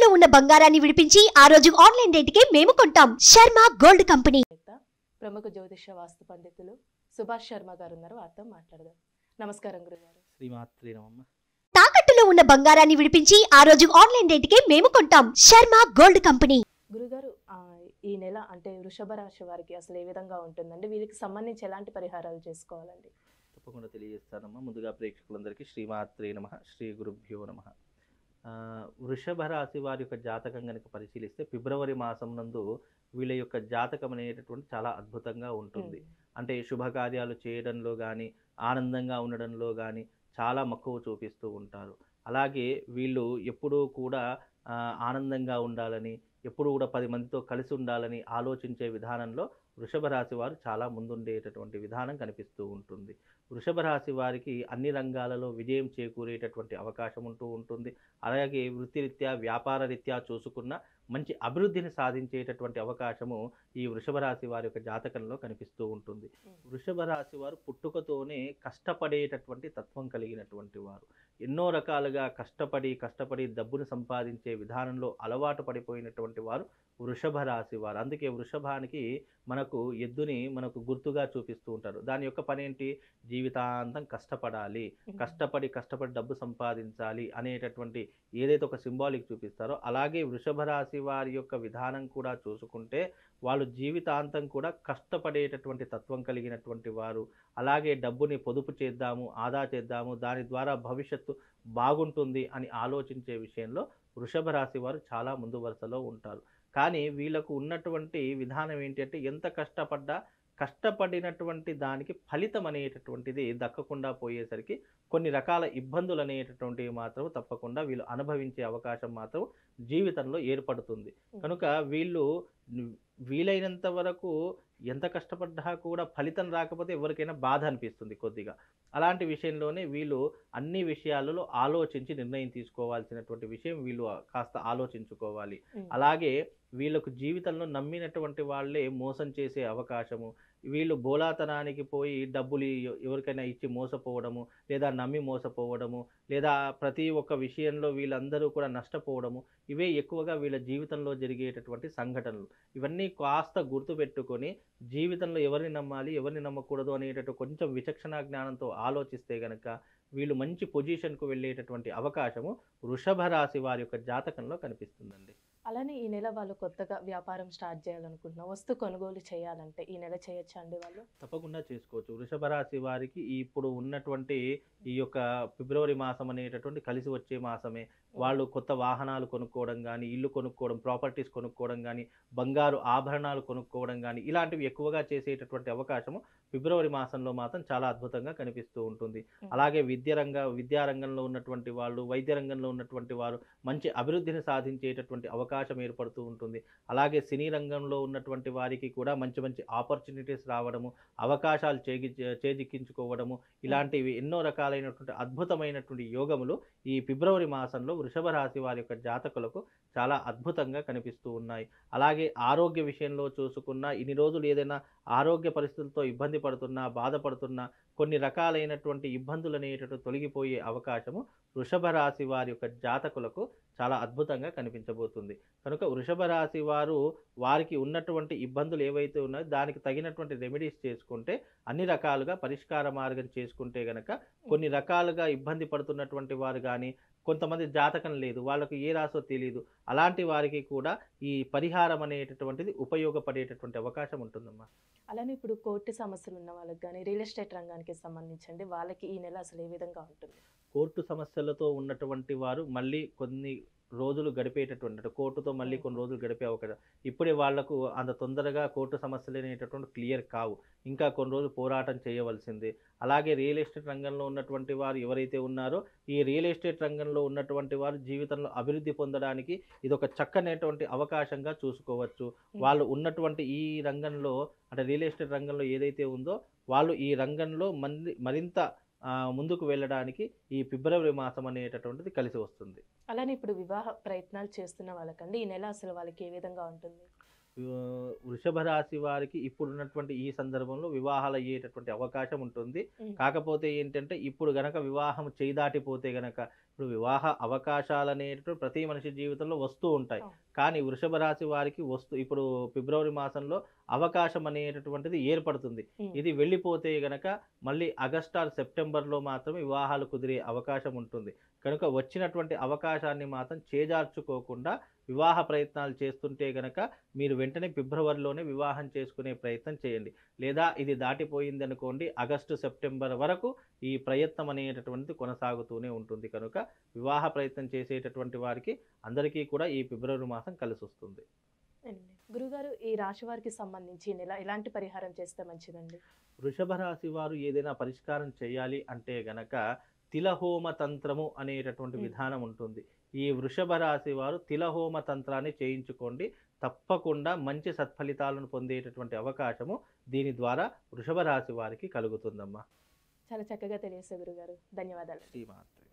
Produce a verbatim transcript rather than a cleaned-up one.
తాకట్టులో ఉన్న బంగారాన్ని విడిపించి ఆ రోజు ఆన్లైన్ రేటుకే మేము కొంటాం. Sharma gold company. ప్రముఖ జ్యోతిష వాస్తు పండితులు సుభాష్ శర్మ గారు ఉన్నారు, వారితో మాట్లాడదాం. నమస్కారం గురుగారు. శ్రీమాత్రి నమః. తాకట్టులో ఉన్న బంగారాన్ని విడిపించి ఆ రోజు ఆన్లైన్ రేటుకే మేము కొంటాం. Sharma gold company. గురుగారు, ఈ నెల అంటే వృషభ రాశి వారికి అసలు ఏ విధంగా ఉంటుందండి? వీరికి సంబంధించి ఎలాంటి పరిహారాలు చేసుకోవాలండి? తప్పకుండా తెలియజేస్తానమ్మా. ముందుగా ప్రేక్షకులందరికీ శ్రీమాత్రి నమః, శ్రీ గురుభ్యో నమః. వృషభ రాశి వారి యొక్క జాతకం కనుక పరిశీలిస్తే ఫిబ్రవరి మాసం నందు వీళ్ళ యొక్క జాతకం అనేటటువంటి చాలా అద్భుతంగా ఉంటుంది. అంటే శుభకార్యాలు చేయడంలో కానీ, ఆనందంగా ఉండడంలో కానీ చాలా మక్కువ చూపిస్తూ ఉంటారు. అలాగే వీళ్ళు ఎప్పుడూ కూడా ఆనందంగా ఉండాలని, ఎప్పుడు కూడా పది మందితో కలిసి ఉండాలని ఆలోచించే విధానంలో వృషభ రాశి వారు చాలా ముందుండేటటువంటి విధానం కనిపిస్తూ ఉంటుంది. వృషభ రాశి వారికి అన్ని రంగాలలో విజయం చేకూరేటటువంటి అవకాశం ఉంటూ ఉంటుంది. అలాగే వృత్తిరీత్యా, వ్యాపార రీత్యా చూసుకున్న మంచి అభివృద్ధిని సాధించేటటువంటి అవకాశము ఈ వృషభ రాశి వారి యొక్క జాతకంలో కనిపిస్తూ ఉంటుంది. వృషభ రాశి వారు పుట్టుకతోనే కష్టపడేటటువంటి తత్వం కలిగినటువంటి వారు. ఎన్నో రకాలుగా కష్టపడి కష్టపడి డబ్బును సంపాదించే విధానంలో అలవాటు పడిపోయినటువంటి వారు వృషభ రాశి వారు. అందుకే వృషభానికి మనకు ఎద్దుని మనకు గుర్తుగా చూపిస్తూ ఉంటారు. దాని యొక్క పని ఏంటి? జీవితాంతం కష్టపడాలి, కష్టపడి కష్టపడి డబ్బు సంపాదించాలి అనేటటువంటి ఏదైతే ఒక సింబాలిక్ చూపిస్తారో, అలాగే వృషభ రాశి వారి యొక్క విధానం కూడా చూసుకుంటే వాళ్ళు జీవితాంతం కూడా కష్టపడేటటువంటి తత్వం కలిగినటువంటి వారు. అలాగే డబ్బుని పొదుపు చేద్దాము, ఆదా చేద్దాము, దాని ద్వారా భవిష్యత్తు బాగుంటుంది అని ఆలోచించే విషయంలో వృషభ రాశి వారు చాలా ముందు వరుసలో ఉంటారు. కానీ వీళ్ళకు ఉన్నటువంటి విధానం ఏంటంటే, ఎంత కష్టపడ్డా కష్టపడినటువంటి దానికి ఫలితం అనేటటువంటిది దక్కకుండా పోయేసరికి కొన్ని రకాల ఇబ్బందులు అనేటటువంటివి మాత్రం తప్పకుండా వీళ్ళు అనుభవించే అవకాశం మాత్రం జీవితంలో ఏర్పడుతుంది. కనుక వీళ్ళు వీలైనంత వరకు ఎంత కష్టపడ్డా కూడా ఫలితం రాకపోతే ఎవరికైనా బాధ అనిపిస్తుంది కొద్దిగా. అలాంటి విషయంలోనే వీళ్ళు అన్ని విషయాలలో ఆలోచించి నిర్ణయం తీసుకోవాల్సినటువంటి విషయం వీళ్ళు కాస్త ఆలోచించుకోవాలి. అలాగే వీళ్ళకు జీవితంలో నమ్మినటువంటి వాళ్ళే మోసం చేసే అవకాశము, వీళ్ళు బోలాతనానికి పోయి డబ్బులు ఎవరికైనా ఇచ్చి మోసపోవడము, లేదా నమ్మి మోసపోవడము, లేదా ప్రతి ఒక్క విషయంలో వీళ్ళందరూ కూడా నష్టపోవడము, ఇవే ఎక్కువగా వీళ్ళ జీవితంలో జరిగేటటువంటి సంఘటనలు. ఇవన్నీ కాస్త గుర్తుపెట్టుకొని జీవితంలో ఎవరిని నమ్మాలి, ఎవరిని నమ్మకూడదు అనేటటువంటి కొంచెం విచక్షణ జ్ఞానంతో ఆలోచిస్తే గనక వీళ్ళు మంచి పొజిషన్కు వెళ్ళేటటువంటి అవకాశము వృషభ రాశి వారి యొక్క జాతకంలో కనిపిస్తుందండి. అలానే ఈ నెల వాళ్ళు కొత్తగా వ్యాపారం స్టార్ట్ చేయాలనుకుంటున్నా, వస్తు కొనుగోలు చేయాలంటే ఈ నెల చేయొచ్చా అండి వాళ్ళు? తప్పకుండా చేసుకోవచ్చు. వృషభ రాశి వారికి ఇప్పుడు ఉన్నటువంటి ఈ యొక్క ఫిబ్రవరి మాసం అనేటటువంటి కలిసి వచ్చే మాసమే. వాళ్ళు కొత్త వాహనాలు కొనుక్కోవడం కానీ, ఇల్లు కొనుక్కోవడం, ప్రాపర్టీస్ కొనుక్కోవడం కానీ, బంగారు ఆభరణాలు కొనుక్కోవడం కానీ ఇలాంటివి ఎక్కువగా చేసేటటువంటి అవకాశము ఫిబ్రవరి మాసంలో మాత్రం చాలా అద్భుతంగా కనిపిస్తూ ఉంటుంది. అలాగే విద్య రంగ విద్యారంగంలో ఉన్నటువంటి వాళ్ళు, వైద్య రంగంలో ఉన్నటువంటి వారు మంచి అభివృద్ధిని సాధించేటటువంటి అవకాశం ఏర్పడుతూ ఉంటుంది. అలాగే సినీ రంగంలో ఉన్నటువంటి వారికి కూడా మంచి మంచి ఆపర్చునిటీస్ రావడము, అవకాశాలు చేగి చేజిక్కించుకోవడము, ఇలాంటివి ఎన్నో రకాలైనటువంటి అద్భుతమైనటువంటి యోగములు ఈ ఫిబ్రవరి మాసంలో వృషభ రాశి వారి యొక్క జాతకులకు చాలా అద్భుతంగా కనిపిస్తూ ఉన్నాయి. అలాగే ఆరోగ్య విషయంలో చూసుకున్నా, ఇన్ని రోజులు ఏదైనా ఆరోగ్య పరిస్థితులతో ఇబ్బంది పడుతున్నా, బాధపడుతున్నా, కొన్ని రకాలైనటువంటి ఇబ్బందులు అనేటటువంటి తొలగిపోయే అవకాశము వృషభ రాశి వారి యొక్క జాతకులకు చాలా అద్భుతంగా కనిపించబోతుంది. కనుక వృషభ రాశి వారు వారికి ఉన్నటువంటి ఇబ్బందులు ఏవైతే ఉన్నాయో దానికి తగినటువంటి రెమెడీస్ చేసుకుంటే, అన్ని రకాలుగా పరిష్కార మార్గం చేసుకుంటే గనక కొన్ని రకాలుగా ఇబ్బంది పడుతున్నటువంటి వారు కానీ, కొంతమంది జాతకం లేదు, వాళ్ళకు ఏ రాసో తెలియదు, అలాంటి వారికి కూడా ఈ పరిహారం అనేటటువంటిది ఉపయోగపడేటటువంటి అవకాశం ఉంటుందమ్మా. అలానే ఇప్పుడు కోర్టు సమస్యలు ఉన్న వాళ్ళకి కానీ, రియల్ ఎస్టేట్ రంగానికి సంబంధించండి వాళ్ళకి ఈ నెల అసలు ఏ విధంగా ఉంటుంది? కోర్టు సమస్యలతో ఉన్నటువంటి వారు మళ్ళీ కొన్ని రోజులు గడిపేటటువంటి, కోర్టుతో మళ్ళీ కొన్ని రోజులు గడిపే అవకాశం. ఇప్పుడే వాళ్లకు అంత తొందరగా కోర్టు సమస్యలు అనేటటువంటి క్లియర్ కావు, ఇంకా కొన్ని రోజులు పోరాటం చేయవలసిందే. అలాగే రియల్ ఎస్టేట్ రంగంలో ఉన్నటువంటి వారు ఎవరైతే ఉన్నారో, ఈ రియల్ ఎస్టేట్ రంగంలో ఉన్నటువంటి వారు జీవితంలో అభివృద్ధి పొందడానికి ఇది ఒక చక్కనటువంటి అవకాశంగా చూసుకోవచ్చు. వాళ్ళు ఉన్నటువంటి ఈ రంగంలో, అంటే రియల్ ఎస్టేట్ రంగంలో ఏదైతే ఉందో, వాళ్ళు ఈ రంగంలో మంది మరింత ముందుకు వెళ్ళడానికి ఈ ఫిబ్రవరి మాసం అనేటటువంటిది కలిసి వస్తుంది. అలానే ఇప్పుడు వివాహ ప్రయత్నాలు చేస్తున్న వాళ్ళకండి ఈ నెల అసలు వాళ్ళకి ఏ విధంగా ఉంటుంది? వృషభ రాశి వారికి ఇప్పుడున్నటువంటి ఈ సందర్భంలో వివాహాలు అయ్యేటటువంటి అవకాశం ఉంటుంది. కాకపోతే ఏంటంటే ఇప్పుడు గనక వివాహం చేయి దాటిపోతే గనక ఇప్పుడు వివాహ అవకాశాలు అనేటువంటి ప్రతి మనిషి జీవితంలో వస్తూ ఉంటాయి. అవును. కానీ వృషభ రాశి వారికి వస్తూ ఇప్పుడు ఫిబ్రవరి మాసంలో అవకాశం అనేటటువంటిది ఏర్పడుతుంది. ఉమ్. ఇది వెళ్ళిపోతే గనక మళ్ళీ ఆగస్ట్ ఆర్ సెప్టెంబర్లో మాత్రమే వివాహాలు కుదిరే అవకాశం ఉంటుంది. కనుక వచ్చినటువంటి అవకాశాన్ని మాత్రం చేజార్చుకోకుండా వివాహ ప్రయత్నాలు చేస్తుంటే గనక మీరు వెంటనే ఫిబ్రవరిలోనే వివాహం చేసుకునే ప్రయత్నం చేయండి. లేదా ఇది దాటిపోయింది అనుకోండి, ఆగస్టు సెప్టెంబర్ వరకు ఈ ప్రయత్నం అనేటటువంటిది కొనసాగుతూనే ఉంటుంది. కనుక వివాహ ప్రయత్నం చేసేటటువంటి వారికి అందరికీ కూడా ఈ ఫిబ్రవరి మాసం కలిసి వస్తుంది. అండి. గురుగారు, ఈ రాశి వారికి సంబంధించి ఈ నెల ఎలాంటి పరిహారం చేస్తే మంచిదండి? వృషభ రాశి వారు ఏదైనా పరిష్కారం చేయాలి అంటే గనక తిలహోమ తంత్రము అనేటటువంటి ఉమ్. విధానం ఉంటుంది. ఈ వృషభ రాశి వారు తిలహోమ తంత్రాన్ని చేయించుకోండి. తప్పకుండా మంచి సత్ఫలితాలను పొందేటటువంటి అవకాశము దీని ద్వారా వృషభ రాశి వారికి కలుగుతుందమ్మా. చాలా చక్కగా తెలియజేశారు గురుగారు. ధన్యవాదాలు. శ్రీమాత్రే.